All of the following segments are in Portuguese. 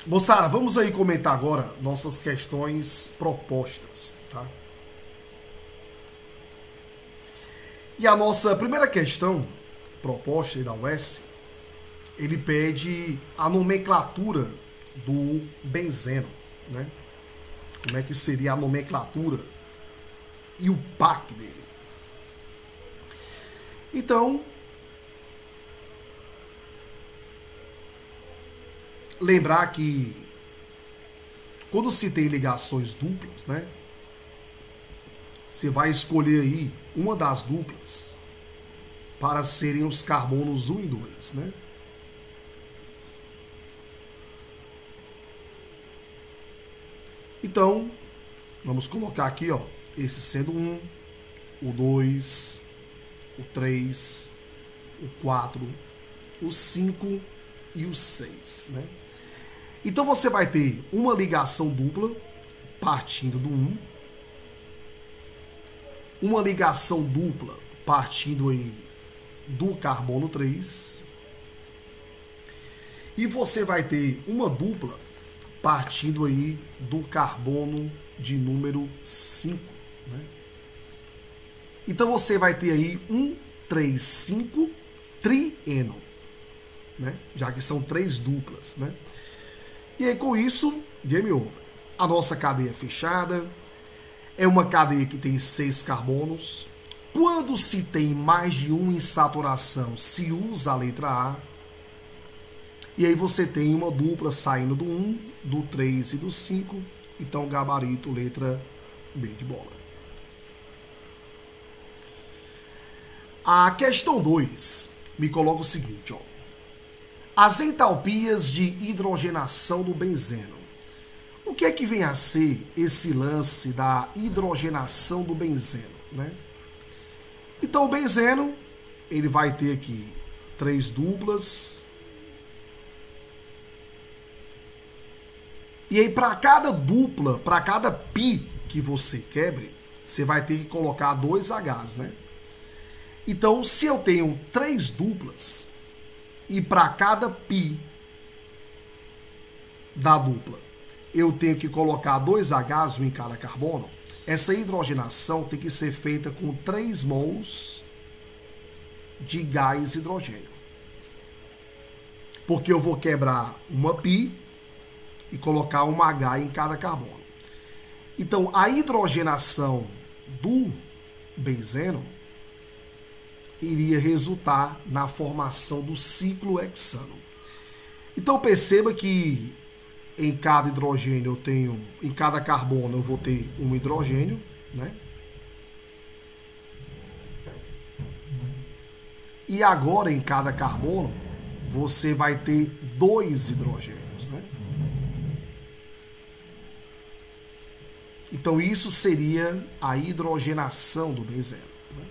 Moçada, vamos aí comentar agora nossas questões propostas, tá? E a nossa primeira questão proposta aí da UES, ele pede a nomenclatura do benzeno, né? Como é que seria a nomenclatura e o PAC dele. Então, lembrar que quando se tem ligações duplas, né? Você vai escolher aí uma das duplas para serem os carbonos 1 e 2, né? Então, vamos colocar aqui, ó, esse sendo 1, o 2, o 3, o 4, o 5 e o 6, né? Então você vai ter uma ligação dupla partindo do 1, uma ligação dupla partindo aí do carbono 3, e você vai ter uma dupla partindo aí do carbono de número 5, né? Então você vai ter aí 1, 3, 5 trieno, né? Já que são 3 duplas, né? E aí com isso, game over. A nossa cadeia fechada é uma cadeia que tem 6 carbonos. Quando se tem mais de um em saturação, se usa a letra A. E aí você tem uma dupla saindo do 1, do 3 e do 5. Então, gabarito, letra B de bola. A questão 2 me coloca o seguinte, ó. As entalpias de hidrogenação do benzeno. O que é que vem a ser esse lance da hidrogenação do benzeno, né? Então, o benzeno, ele vai ter aqui 3 duplas. E aí, para cada dupla, para cada pi que você quebre, você vai ter que colocar 2 Hs, né? Então, se eu tenho 3 duplas, e para cada pi da dupla, eu tenho que colocar 2 Hs em cada carbono, essa hidrogenação tem que ser feita com 3 mols de gás hidrogênio. Porque eu vou quebrar uma pi e colocar uma H em cada carbono. Então, a hidrogenação do benzeno iria resultar na formação do ciclo hexano. Então, perceba que em cada hidrogênio eu tenho, em cada carbono eu vou ter um hidrogênio, né? E agora em cada carbono você vai ter 2 hidrogênios, né? Então isso seria a hidrogenação do benzeno, né?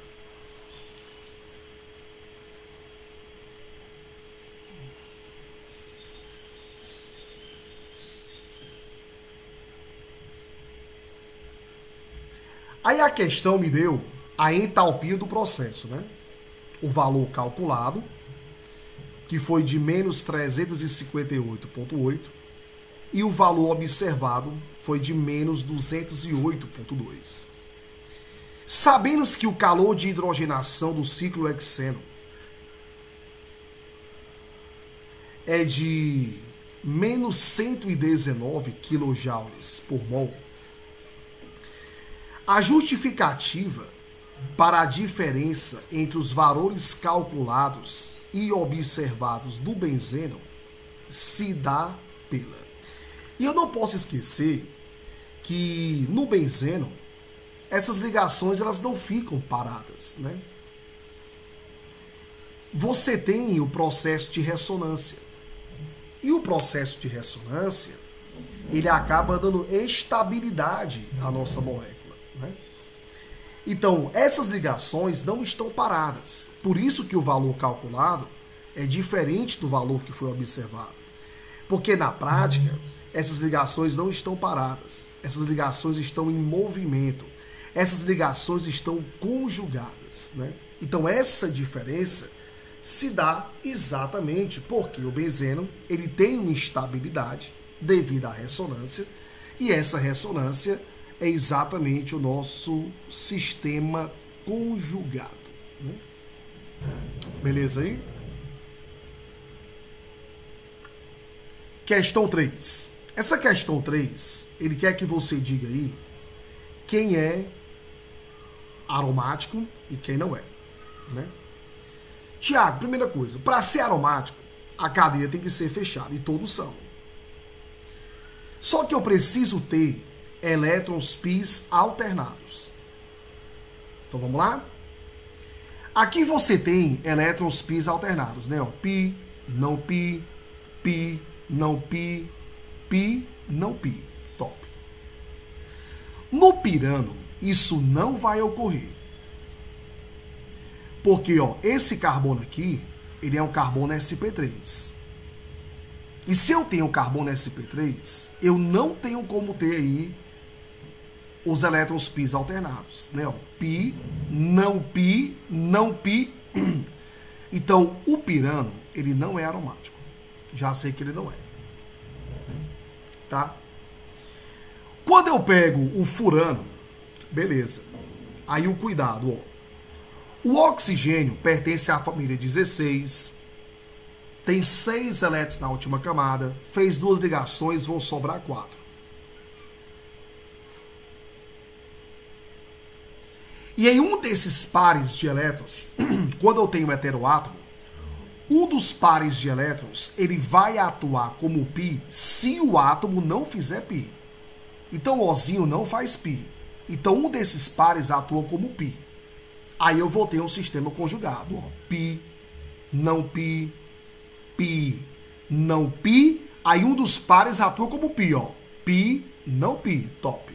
Aí a questão me deu a entalpia do processo, né? O valor calculado, que foi de menos 358,8, e o valor observado foi de menos 208,2. Sabemos que o calor de hidrogenação do ciclo hexeno é de menos 119 kJ por mol. A justificativa para a diferença entre os valores calculados e observados do benzeno se dá pela. E eu não posso esquecer que no benzeno essas ligações elas não ficam paradas, né? Você tem o processo de ressonância. E o processo de ressonância, ele acaba dando estabilidade à nossa molécula, né? Então, essas ligações não estão paradas. Por isso que o valor calculado é diferente do valor que foi observado. Porque na prática, essas ligações não estão paradas. Essas ligações estão em movimento. Essas ligações estão conjugadas, né? Então, essa diferença se dá exatamente porque o benzeno ele tem uma instabilidade devido à ressonância, e essa ressonância é exatamente o nosso sistema conjugado. Né? Beleza aí? Questão 3. Essa questão 3, ele quer que você diga aí quem é aromático e quem não é. Né? Tiago, primeira coisa, para ser aromático, a cadeia tem que ser fechada, e todos são. Só que eu preciso ter elétrons πs alternados. Então vamos lá? Aqui você tem elétrons πs alternados, né? Ó, π, não π, π, não π, π, não π. Top. No pirano, isso não vai ocorrer. Porque, ó, esse carbono aqui, ele é um carbono sp3. E se eu tenho carbono sp3, eu não tenho como ter aí os elétrons πs alternados, né? Ó, π, não π, não π. Então, o pirano, ele não é aromático. Já sei que ele não é. Tá? Quando eu pego o furano, beleza. Aí o cuidado, ó. O oxigênio pertence à família 16, tem 6 elétrons na última camada, fez 2 ligações, vão sobrar 4. E em um desses pares de elétrons, quando eu tenho um heteroátomo, um dos pares de elétrons, ele vai atuar como π se o átomo não fizer π. Então o Ozinho não faz π. Então um desses pares atua como π. Aí eu vou ter um sistema conjugado. Ó. Π, não π, π, não π. Aí um dos pares atua como π. Ó. Π, não π. Top.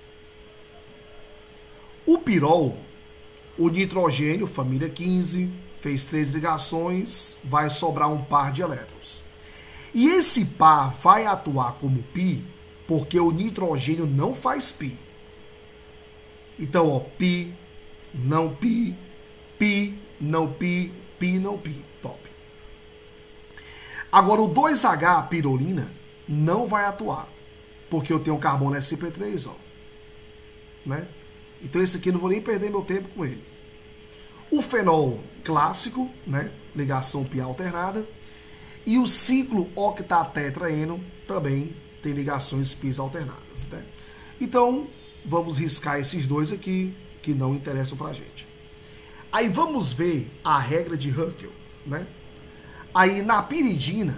O pirol, o nitrogênio, família 15, fez 3 ligações, vai sobrar um par de elétrons. E esse par vai atuar como π, porque o nitrogênio não faz π. Então, ó, π, não π, π, não π, π, não π. Top. Agora, o 2H, a pirolina, não vai atuar, porque eu tenho carbono sp3, ó. Né? Então, esse aqui eu não vou nem perder meu tempo com ele. O fenol clássico, né? Ligação π alternada. E o ciclo octatetraeno também tem ligações πs alternadas. Né? Então, vamos riscar esses dois aqui, que não interessam pra gente. Aí vamos ver a regra de Huckel, né? Aí na piridina,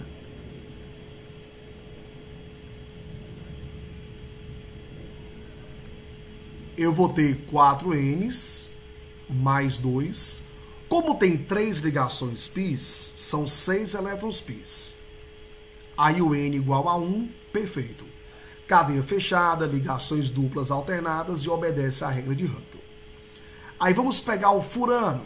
eu vou ter 4 N's mais 2. Como tem 3 ligações πs, são 6 elétrons πs. Aí o N igual a 1, perfeito. Cadeia fechada, ligações duplas alternadas e obedece à regra de Huckel. Aí vamos pegar o furano.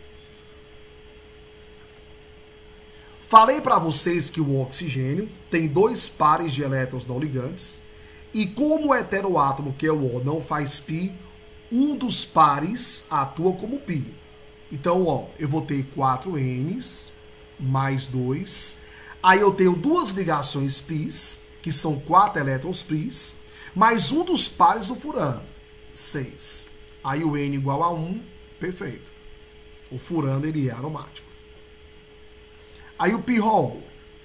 Falei para vocês que o oxigênio tem 2 pares de elétrons não ligantes. E como o heteroátomo, que é o O, não faz π, um dos pares atua como π. Então, ó, eu vou ter 4 N's mais 2. Aí eu tenho 2 ligações πs, que são 4 elétrons πs, mais um dos pares do furano, 6. Aí o N igual a 1, perfeito. O furano, ele é aromático. Aí o pirrol,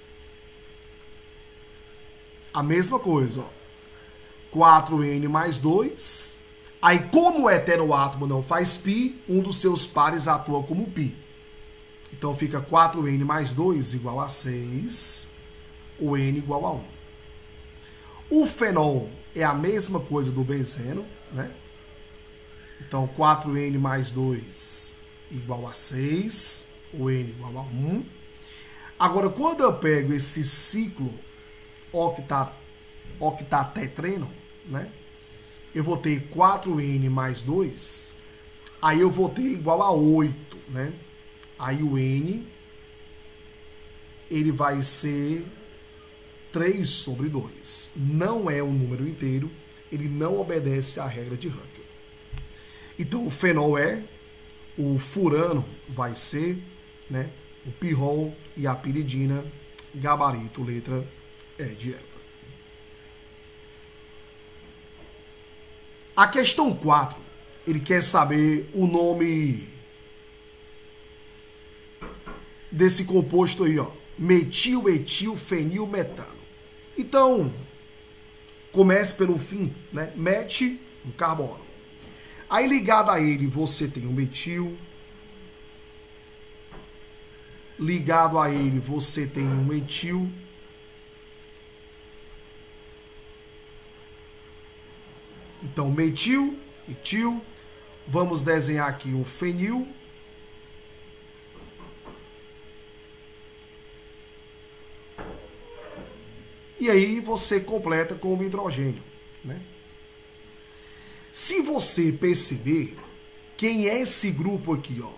a mesma coisa, ó. 4N mais 2. Aí, como o heteroátomo não faz π, um dos seus pares atua como π. Então, fica 4N mais 2 igual a 6. O N igual a 1. O fenol é a mesma coisa do benzeno, né? Então, 4N mais 2 igual a 6. O N igual a 1. Agora, quando eu pego esse ciclo octatetreno, né? Eu vou ter 4N mais 2, aí eu vou ter igual a 8, né? Aí o N, ele vai ser 3 sobre 2. Não é um número inteiro, ele não obedece à regra de Huckel. Então o fenol é, o furano vai ser, né? O pirrol e a piridina, gabarito, letra E de Eva. A questão 4, ele quer saber o nome desse composto aí, ó. Metil, etil, fenil, metano. Então, comece pelo fim, né? Mete um carbono. Aí ligado a ele você tem o metil. Ligado a ele você tem um etil. Então, metil, etil. Vamos desenhar aqui um fenil. E aí você completa com o hidrogênio, né? Se você perceber, quem é esse grupo aqui, ó?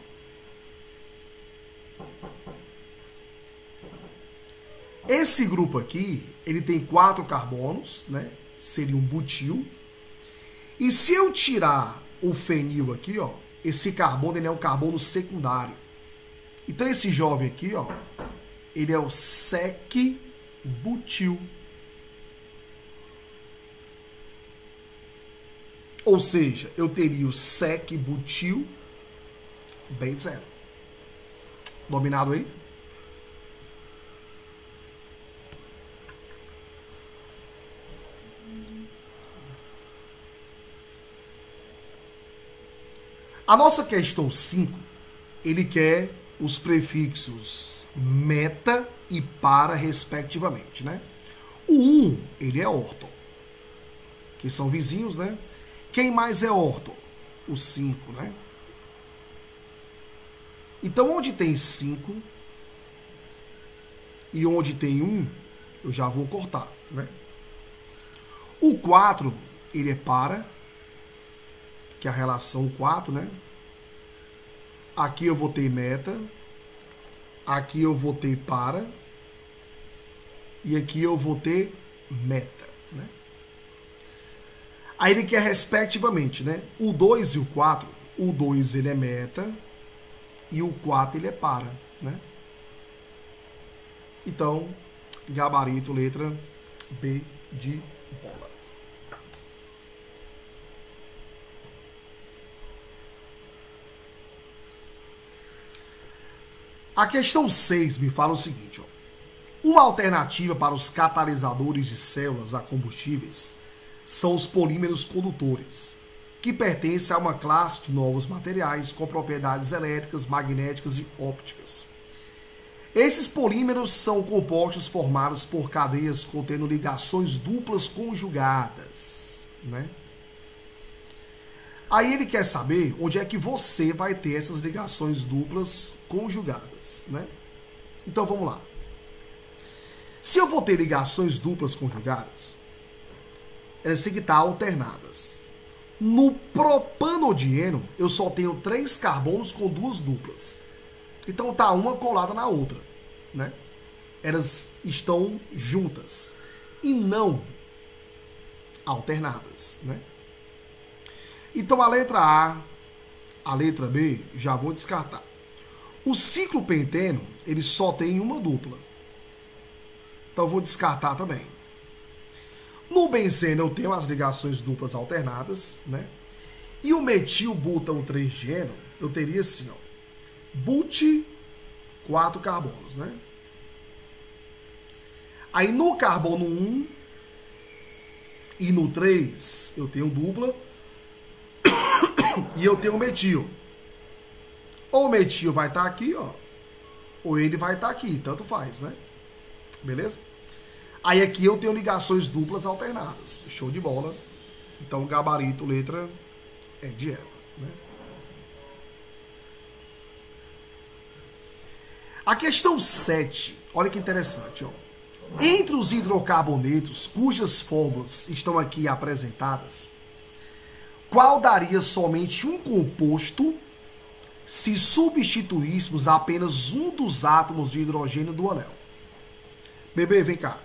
Esse grupo aqui, ele tem 4 carbonos, né? Seria um butil. E se eu tirar o fenil aqui, ó, esse carbono ele é um carbono secundário. Então esse jovem aqui, ó, ele é o sec-butil. Ou seja, eu teria o sec-butil benzeno. Dominado aí? A nossa questão 5, ele quer os prefixos meta e para, respectivamente, né? O 1, ele é orto, que são vizinhos, né? Quem mais é orto? O 5, né? Então, onde tem 5 e onde tem 1, eu já vou cortar, né? O 4, ele é para, que é a relação 4, né? Aqui eu vou ter meta, aqui eu vou ter para, e aqui eu vou ter meta, né? Aí ele quer respectivamente, né? O 2 e o 4, o 2 ele é meta, e o 4 ele é para, né? Então, gabarito, letra B de bola. A questão 6 me fala o seguinte, ó. Uma alternativa para os catalisadores de células a combustíveis são os polímeros condutores, que pertencem a uma classe de novos materiais com propriedades elétricas, magnéticas e ópticas. Esses polímeros são compostos formados por cadeias contendo ligações duplas conjugadas, né? Aí ele quer saber onde é que você vai ter essas ligações duplas conjugadas, né? Então vamos lá. Se eu vou ter ligações duplas conjugadas, elas têm que estar alternadas. No propanodieno, eu só tenho 3 carbonos com 2 duplas. Então tá uma colada na outra, né? Elas estão juntas e não alternadas, né? Então a letra A, a letra B, já vou descartar. O ciclopenteno, ele só tem uma dupla. Então eu vou descartar também. No benzeno eu tenho as ligações duplas alternadas, né? E o metilbutano 3-geno, eu teria assim, ó. But, 4 carbonos, né? Aí no carbono 1 e no 3 eu tenho dupla. E eu tenho o metil. Ou o metil vai estar aqui, ó. Ou ele vai estar aqui, tanto faz, né? Beleza? Aí aqui eu tenho ligações duplas alternadas. Show de bola. Então, gabarito, letra é de Eva, né? A questão 7, olha que interessante, ó. Entre os hidrocarbonetos cujas fórmulas estão aqui apresentadas, qual daria somente um composto se substituíssemos apenas um dos átomos de hidrogênio do anel? Bebê, vem cá.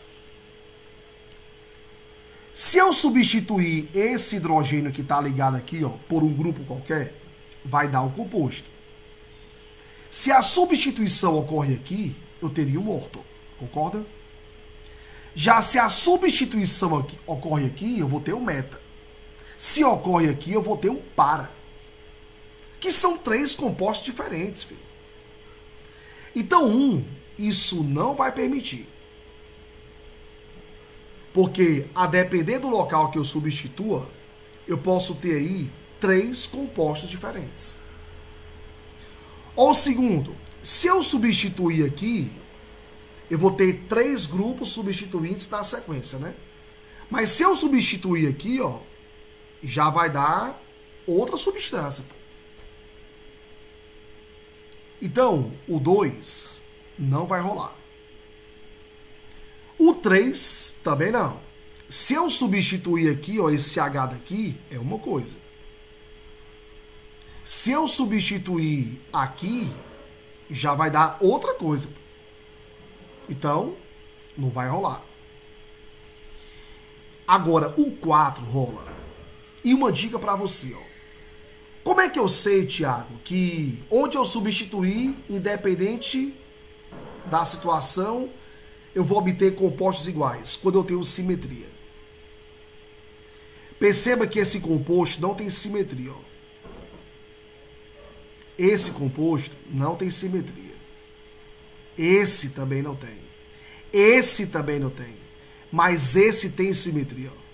Se eu substituir esse hidrogênio que está ligado aqui, ó, por um grupo qualquer, vai dar um composto. Se a substituição ocorre aqui, eu teria um orto. Concorda? Já se a substituição aqui, ocorre aqui, eu vou ter um meta. Se ocorre aqui, eu vou ter um para. Que são 3 compostos diferentes, filho. Então, isso não vai permitir. Porque, a depender do local que eu substitua, eu posso ter aí 3 compostos diferentes. Ou segundo, se eu substituir aqui, eu vou ter 3 grupos substituintes na sequência, né? Mas se eu substituir aqui, ó, já vai dar outra substância. Então, o 2 não vai rolar. O 3 também não. Se eu substituir aqui, ó, esse H daqui, é uma coisa. Se eu substituir aqui, já vai dar outra coisa. Então, não vai rolar. Agora, o 4 rola. E uma dica para você, ó. Como é que eu sei, Thiago, que onde eu substituir, independente da situação, eu vou obter compostos iguais? Quando eu tenho simetria. Perceba que esse composto não tem simetria, ó. Esse composto não tem simetria. Esse também não tem. Esse também não tem. Mas esse tem simetria, ó.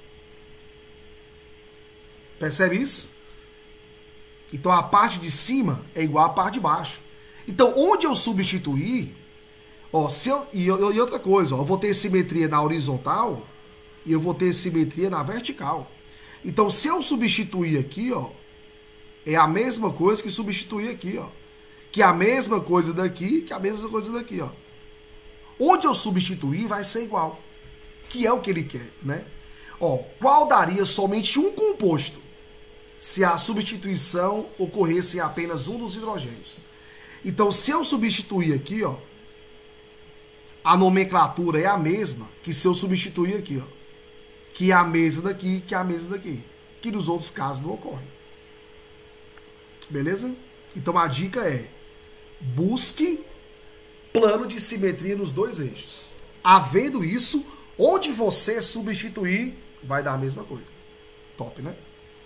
Percebe isso? Então a parte de cima é igual à parte de baixo. Então onde eu substituir, ó, e outra coisa, ó, eu vou ter simetria na horizontal e eu vou ter simetria na vertical. Então se eu substituir aqui, ó, é a mesma coisa que substituir aqui, ó. Que é a mesma coisa daqui, que é a mesma coisa daqui, ó. Onde eu substituir vai ser igual. Que é o que ele quer, né? Ó, qual daria somente um composto se a substituição ocorresse em apenas um dos hidrogênios? Então, se eu substituir aqui, ó, a nomenclatura é a mesma que se eu substituir aqui, ó. Que é a mesma daqui, que é a mesma daqui. Que nos outros casos não ocorre. Beleza? Então a dica é: busque plano de simetria nos 2 eixos. Havendo isso, onde você substituir, vai dar a mesma coisa. Top, né?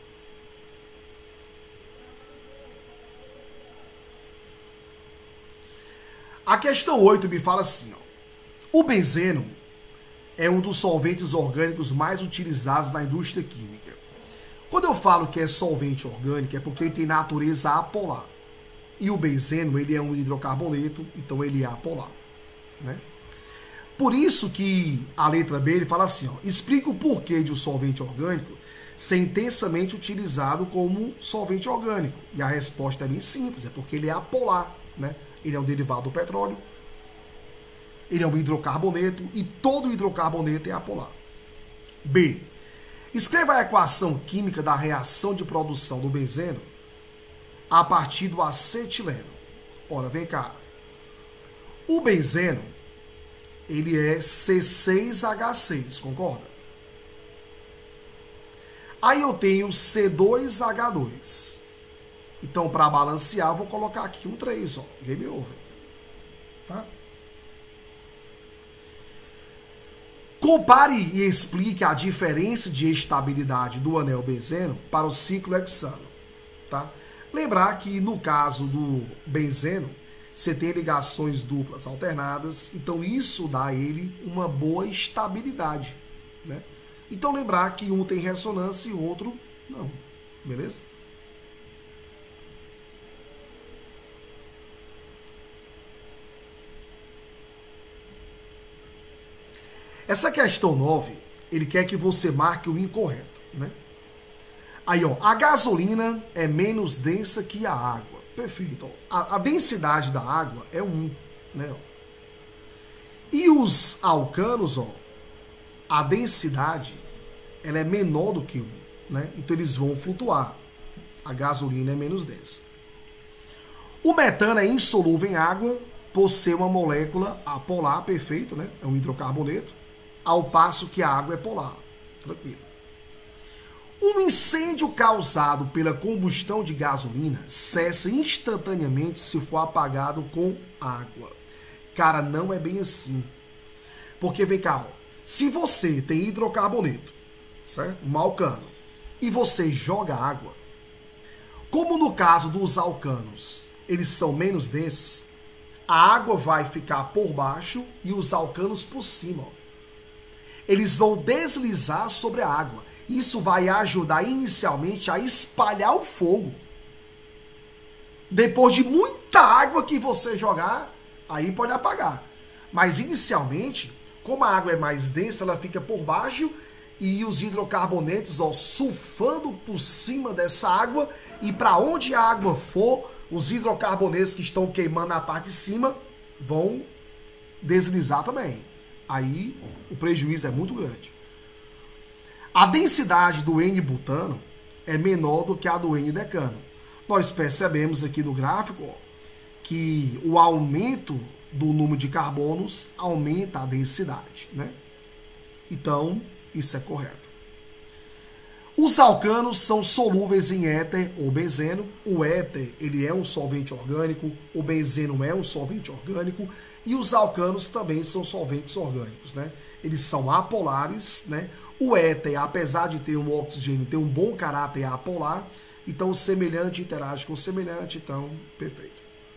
A questão 8 me fala assim, ó. O benzeno é um dos solventes orgânicos mais utilizados na indústria química. Quando eu falo que é solvente orgânico, é porque ele tem natureza apolar. E o benzeno, ele é um hidrocarboneto, então ele é apolar, né? Por isso que a letra B, ele fala assim, ó, explica o porquê de um solvente orgânico ser intensamente utilizado como solvente orgânico. E a resposta é bem simples, é porque ele é apolar, né? Ele é um derivado do petróleo, ele é um hidrocarboneto, e todo hidrocarboneto é apolar. B. Escreva a equação química da reação de produção do benzeno a partir do acetileno. Ora, vem cá. O benzeno, ele é C6H6, concorda? Aí eu tenho C2H2. Então, para balancear, eu vou colocar aqui um 3, ó. Game over. Tá? Compare e explique a diferença de estabilidade do anel benzeno para o ciclo hexano. Tá? Lembrar que no caso do benzeno, você tem ligações duplas alternadas, então isso dá a ele uma boa estabilidade, né? Então lembrar que um tem ressonância e o outro não, beleza? Essa questão 9, ele quer que você marque o incorreto, né? Aí, ó, a gasolina é menos densa que a água. Perfeito. Ó. A densidade da água é 1, né? E os alcanos, ó, a densidade, ela é menor do que 1, né? Então eles vão flutuar. A gasolina é menos densa. O metano é insolúvel em água por ser uma molécula apolar, perfeito, né? É um hidrocarboneto, ao passo que a água é polar. Tranquilo. Um incêndio causado pela combustão de gasolina cessa instantaneamente se for apagado com água. Cara, não é bem assim. Porque, vem cá, ó, se você tem hidrocarboneto, certo? Um alcano, e você joga água, como no caso dos alcanos, eles são menos densos, a água vai ficar por baixo e os alcanos por cima. Eles vão deslizar sobre a água. Isso vai ajudar inicialmente a espalhar o fogo. Depois de muita água que você jogar, aí pode apagar. Mas inicialmente, como a água é mais densa, ela fica por baixo e os hidrocarbonetos, ó, sulfando por cima dessa água, e para onde a água for, os hidrocarbonetos que estão queimando na parte de cima vão deslizar também. Aí o prejuízo é muito grande. A densidade do N-butano é menor do que a do N-decano. Nós percebemos aqui no gráfico, ó, que o aumento do número de carbonos aumenta a densidade, né? Então, isso é correto. Os alcanos são solúveis em éter ou benzeno. O éter, ele é um solvente orgânico, o benzeno é um solvente orgânico e os alcanos também são solventes orgânicos, né? Eles são apolares, né? O éter, apesar de ter um oxigênio, tem um bom caráter apolar, então o semelhante interage com o semelhante, então, perfeito.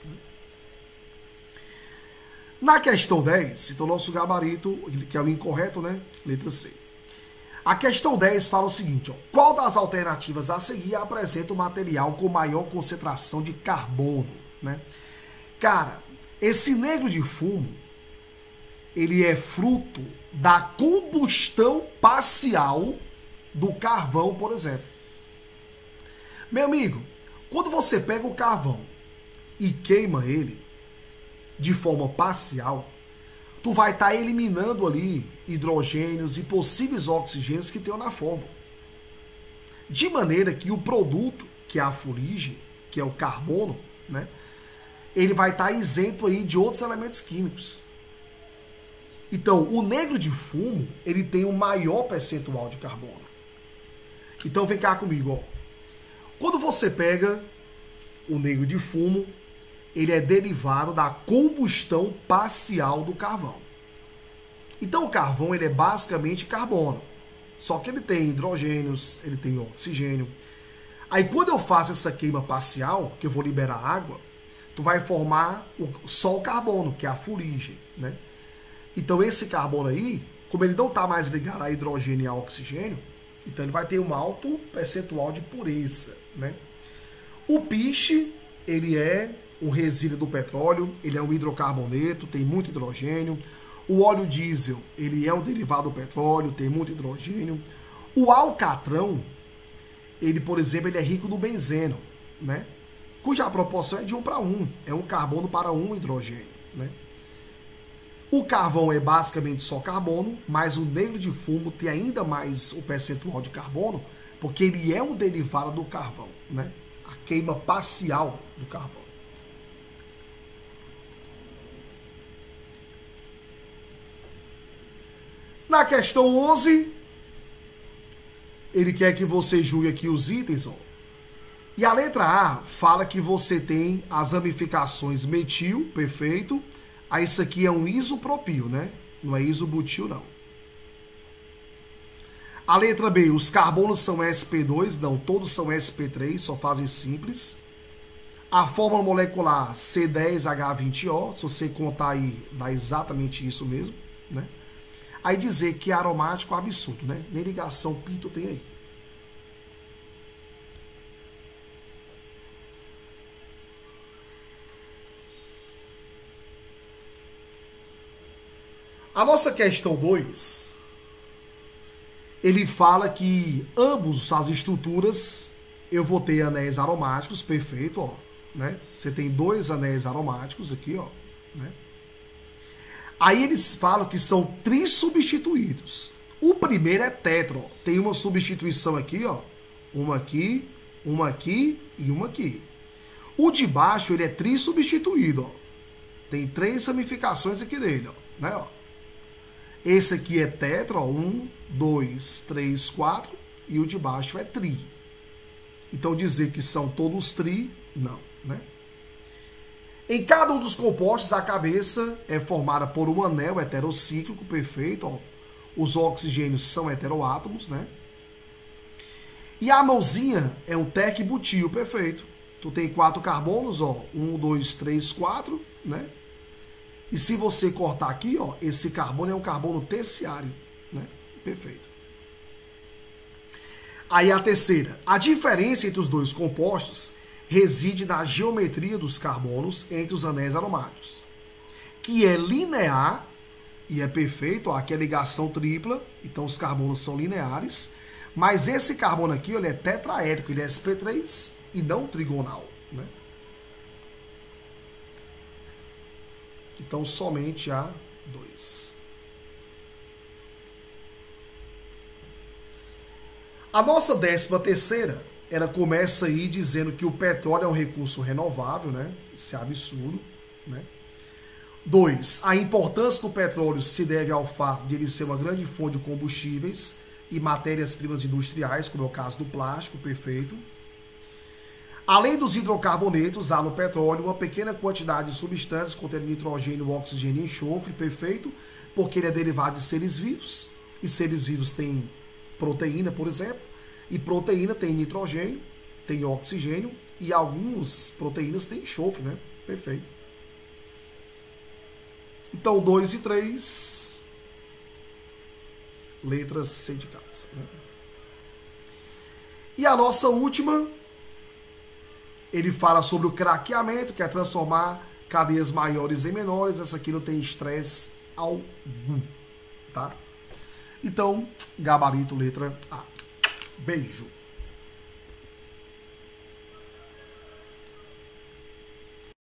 Na questão 10, então nosso gabarito, que é o incorreto, né? Letra C. A questão 10 fala o seguinte, ó, qual das alternativas a seguir apresenta o material com maior concentração de carbono, né? Cara, esse negro de fumo, ele é fruto da combustão parcial do carvão, por exemplo. Meu amigo, quando você pega o carvão e queima ele de forma parcial, tu vai estar eliminando ali hidrogênios e possíveis oxigênios que tem na fórmula. De maneira que o produto, que é a fuligem, que é o carbono, né, ele vai estar isento aí de outros elementos químicos. Então, o negro de fumo, ele tem um maior percentual de carbono. Então, vem cá comigo, ó. Quando você pega o negro de fumo, ele é derivado da combustão parcial do carvão. Então, o carvão, ele é basicamente carbono. Só que ele tem hidrogênios, ele tem oxigênio. Aí, quando eu faço essa queima parcial, que eu vou liberar água, tu vai formar só o carbono, que é a fuligem, né? Então, esse carbono aí, como ele não está mais ligado a hidrogênio e a oxigênio, então ele vai ter um alto percentual de pureza, né? O piche, ele é um resíduo do petróleo, ele é um hidrocarboneto, tem muito hidrogênio. O óleo diesel, ele é um derivado do petróleo, tem muito hidrogênio. O alcatrão, ele, por exemplo, ele é rico no benzeno, né? Cuja proporção é de 1 para 1, é um carbono para 1 hidrogênio, né? O carvão é basicamente só carbono, mas o negro de fumo tem ainda mais o percentual de carbono, porque ele é um derivado do carvão, né? A queima parcial do carvão. Na questão 11, ele quer que você julgue aqui os itens, ó. E a letra A fala que você tem as ramificações metil, perfeito. Aí isso aqui é um isopropil, né? Não é isobutil, não. A letra B, os carbonos são sp2, não, todos são sp3, só fazem simples. A fórmula molecular C10H20O, se você contar aí, dá exatamente isso mesmo, né? Aí dizer que é aromático absurdo, né? Nem ligação pito tem aí. A nossa questão 2, ele fala que ambos as estruturas, eu vou ter anéis aromáticos, perfeito, ó, né? Você tem 2 anéis aromáticos aqui, ó, né? Aí eles falam que são trissubstituídos. O primeiro é tetro, ó. Tem uma substituição aqui, ó, uma aqui e uma aqui. O de baixo, ele é trissubstituído, ó. Tem 3 ramificações aqui dele, ó, né, ó. Esse aqui é tetra, ó, 1, 2, 3, 4, e o de baixo é tri. Então dizer que são todos tri, não, né? Em cada um dos compostos, a cabeça é formada por um anel heterocíclico, perfeito, ó. Os oxigênios são heteroátomos, né? E a mãozinha é um tec-butil, perfeito. Tu tem 4 carbonos, ó, 1, 2, 3, 4, né? E se você cortar aqui, ó, esse carbono é um carbono terciário, né? Perfeito. Aí a terceira, a diferença entre os dois compostos reside na geometria dos carbonos entre os anéis aromáticos, que é linear, e é perfeito, ó, aqui é ligação tripla, então os carbonos são lineares, mas esse carbono aqui, ele é tetraédrico, ele é sp3 e não trigonal, né? Então somente a 2. A nossa 13ª, ela começa aí dizendo que o petróleo é um recurso renovável, né? Isso é absurdo, né? 2. A importância do petróleo se deve ao fato de ele ser uma grande fonte de combustíveis e matérias-primas industriais, como é o caso do plástico, perfeito. Além dos hidrocarbonetos, há no petróleo uma pequena quantidade de substâncias contendo nitrogênio, oxigênio e enxofre, perfeito, porque ele é derivado de seres vivos, e seres vivos têm proteína, por exemplo, e proteína tem nitrogênio, tem oxigênio, e algumas proteínas têm enxofre, né? Perfeito. Então, 2 e 3, letras C de casa, né? E a nossa última, ele fala sobre o craqueamento, que é transformar cadeias maiores em menores. Essa aqui não tem estresse algum, tá? Então, gabarito, letra A. Beijo.